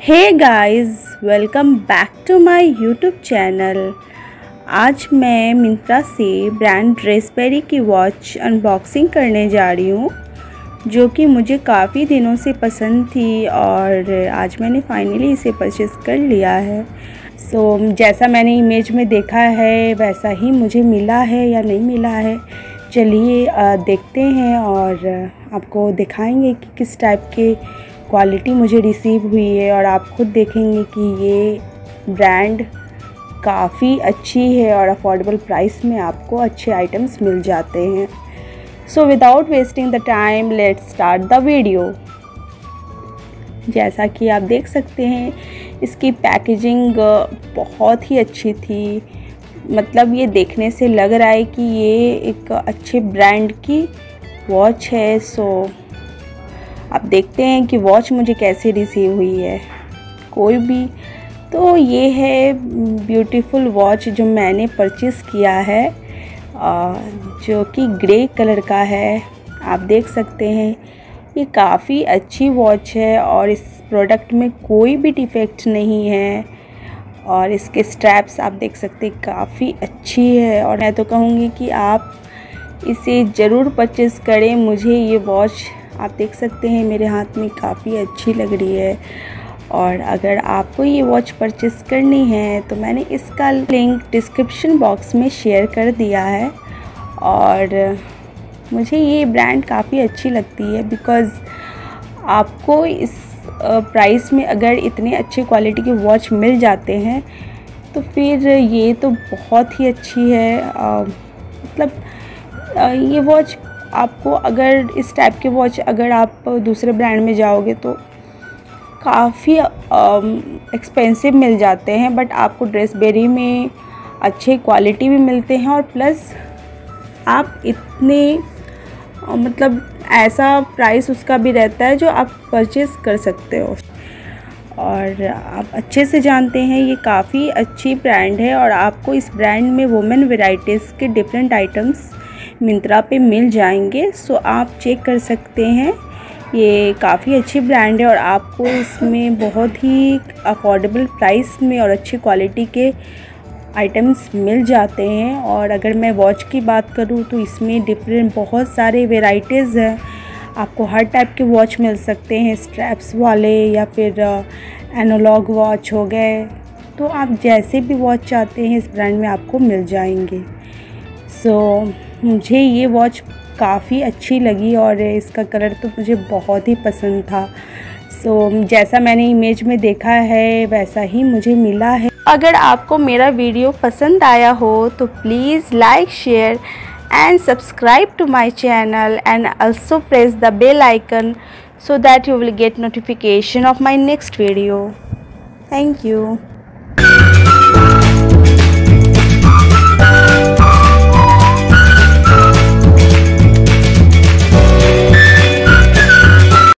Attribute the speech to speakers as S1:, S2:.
S1: Hey guys, welcome back to my YouTube channel. आज मैं मिंत्रा से ब्रांड ड्रेसबेरी की वॉच अनबॉक्सिंग करने जा रही हूँ, जो कि मुझे काफ़ी दिनों से पसंद थी और आज मैंने फाइनली इसे परचेज़ कर लिया है। जैसा मैंने इमेज में देखा है वैसा ही मुझे मिला है या नहीं मिला है, चलिए देखते हैं और आपको दिखाएंगे कि किस टाइप के क्वालिटी मुझे रिसीव हुई है। और आप खुद देखेंगे कि ये ब्रांड काफ़ी अच्छी है और अफोर्डेबल प्राइस में आपको अच्छे आइटम्स मिल जाते हैं। So without wasting the time let's start the video. जैसा कि आप देख सकते हैं इसकी पैकेजिंग बहुत ही अच्छी थी। मतलब ये देखने से लग रहा है कि ये एक अच्छे ब्रांड की वॉच है। आप देखते हैं कि वॉच मुझे कैसे रिसीव हुई है। कोई भी तो ये है ब्यूटीफुल वॉच जो मैंने परचेज़ किया है, जो कि ग्रे कलर का है। आप देख सकते हैं ये काफ़ी अच्छी वॉच है और इस प्रोडक्ट में कोई भी डिफेक्ट नहीं है। और इसके स्ट्रैप्स आप देख सकते हैं काफ़ी अच्छी है और मैं तो कहूँगी कि आप इसे ज़रूर परचेज़ करें। मुझे ये वॉच आप देख सकते हैं मेरे हाथ में काफ़ी अच्छी लग रही है। और अगर आपको ये वॉच परचेज़ करनी है तो मैंने इसका लिंक डिस्क्रिप्शन बॉक्स में शेयर कर दिया है। और मुझे ये ब्रांड काफ़ी अच्छी लगती है बिकॉज़ आपको इस प्राइस में अगर इतने अच्छे क्वालिटी के वॉच मिल जाते हैं तो फिर ये तो बहुत ही अच्छी है। मतलब ये वॉच आपको अगर इस टाइप के वॉच अगर आप दूसरे ब्रांड में जाओगे तो काफ़ी एक्सपेंसिव मिल जाते हैं, बट आपको ड्रेसबेरी में अच्छे क्वालिटी भी मिलते हैं और प्लस आप इतने मतलब ऐसा प्राइस उसका भी रहता है जो आप परचेज़ कर सकते हो। और आप अच्छे से जानते हैं ये काफ़ी अच्छी ब्रांड है और आपको इस ब्रांड में वुमेन वैराइटीज़ के डिफरेंट आइटम्स मिंत्रा पे मिल जाएंगे। आप चेक कर सकते हैं, ये काफ़ी अच्छी ब्रांड है और आपको इसमें बहुत ही अफोर्डेबल प्राइस में और अच्छी क्वालिटी के आइटम्स मिल जाते हैं। और अगर मैं वॉच की बात करूँ तो इसमें डिफरेंट बहुत सारे वेराइटीज़ हैं। आपको हर टाइप के वॉच मिल सकते हैं, स्ट्रैप्स वाले या फिर एनालॉग वॉच हो गए। तो आप जैसे भी वॉच चाहते हैं इस ब्रांड में आपको मिल जाएंगे। मुझे ये वॉच काफ़ी अच्छी लगी और इसका कलर तो मुझे बहुत ही पसंद था। जैसा मैंने इमेज में देखा है वैसा ही मुझे मिला है। अगर आपको मेरा वीडियो पसंद आया हो तो please like, share and subscribe to my channel and also press the bell icon so that you will get notification of my next video. Thank you.